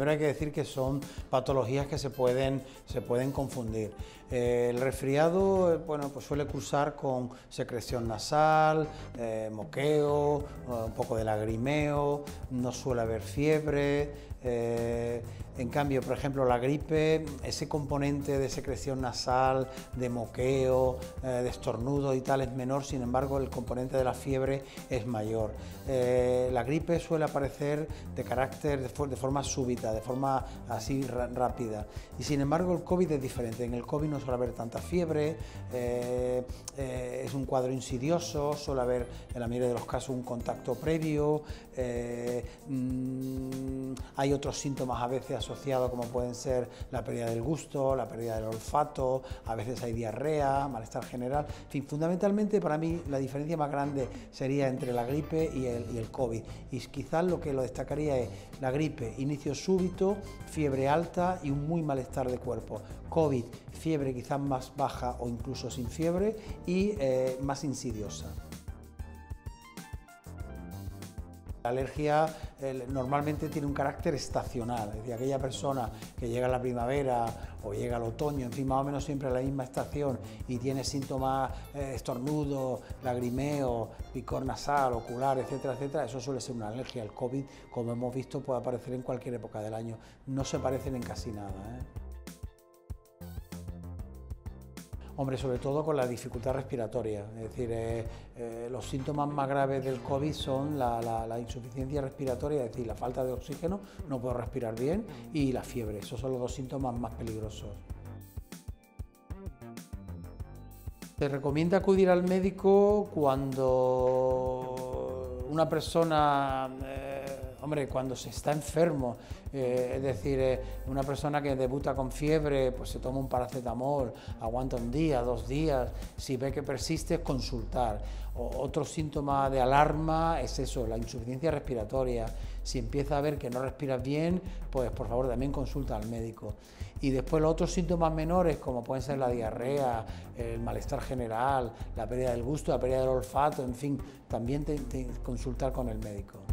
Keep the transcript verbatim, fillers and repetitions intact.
primero hay que decir que son patologías que se pueden, se pueden confundir. Eh, el resfriado, bueno, pues suele cursar con secreción nasal, eh, moqueo, un poco de lagrimeo, no suele haber fiebre. Eh, en cambio, por ejemplo, la gripe, ese componente de secreción nasal, de moqueo, eh, de estornudo y tal es menor, sin embargo el componente de la fiebre es mayor. Eh, la gripe suele aparecer de carácter, de, for de forma súbita, de forma así rápida, y sin embargo el COVID es diferente. En el COVID no suele haber tanta fiebre, eh, eh, es un cuadro insidioso, suele haber en la mayoría de los casos un contacto previo, eh, mmm, hay otros síntomas a veces asociados como pueden ser la pérdida del gusto, la pérdida del olfato, a veces hay diarrea, malestar general. En fin, fundamentalmente para mí la diferencia más grande sería entre la gripe y el, y el COVID, y quizás lo que lo destacaría es la gripe, inicio súbito, fiebre alta y un muy malestar de cuerpo. COVID, fiebre quizás más baja o incluso sin fiebre y eh, más insidiosa. La alergia eh, normalmente tiene un carácter estacional, es decir, aquella persona que llega a la primavera o llega al otoño, en fin, más o menos siempre a la misma estación y tiene síntomas eh, estornudo, lagrimeo, picor nasal, ocular, etcétera, etcétera, eso suele ser una alergia. El COVID, como hemos visto, puede aparecer en cualquier época del año, no se parecen en casi nada, ¿eh? Hombre, sobre todo con la dificultad respiratoria, es decir, eh, eh, los síntomas más graves del COVID son la, la, la insuficiencia respiratoria, es decir, la falta de oxígeno, no puedo respirar bien, y la fiebre, esos son los dos síntomas más peligrosos. Se recomienda acudir al médico cuando una persona... Eh, Hombre, cuando se está enfermo, eh, es decir, eh, una persona que debuta con fiebre, pues se toma un paracetamol, aguanta un día, dos días, si ve que persiste, consultar. O, otro síntoma de alarma es eso, la insuficiencia respiratoria. Si empieza a ver que no respiras bien, pues por favor también consulta al médico. Y después los otros síntomas menores, como pueden ser la diarrea, el malestar general, la pérdida del gusto, la pérdida del olfato, en fin, también te, te, consultar con el médico.